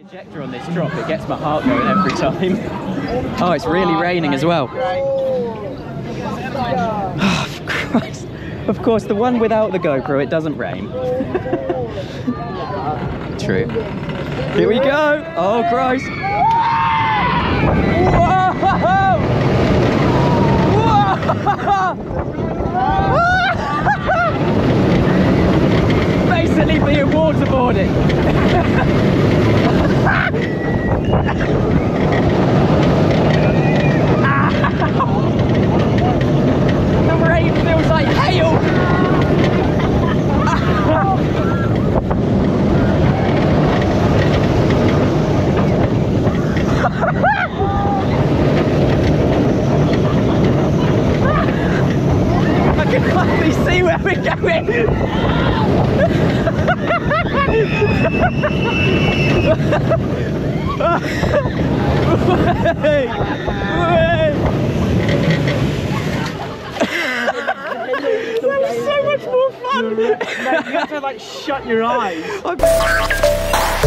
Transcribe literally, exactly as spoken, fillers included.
Projector on this drop, it gets my heart going every time. Oh, it's really raining as well. Oh, of course. Of course, the one without the GoPro, it doesn't rain. True. Here we go! Oh, Christ! Whoa! Whoa! Basically being waterboarded. The rain feels like hail. I can hardly see where we're going. Way, way. That was so much more fun. You have to like shut your eyes.